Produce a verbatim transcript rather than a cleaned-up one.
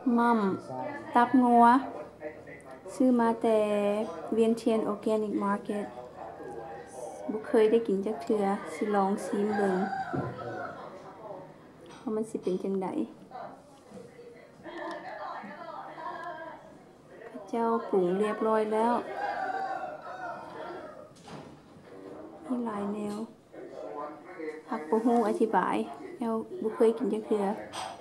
ม่อมตับงัวซื้อมาแต่เวียนเทียนออร์แกนิกมาร์เก็ตบ่เคยได้กินจักเทื่อสิลองชิมเบิ่งว่ามันสิเป็นจังไดพระเจ้าปรุงเรียบร้อยแล้วมีหลายแนวหักบ่ฮู้อธิบายแนวบ่เคยกินจักเทื่อ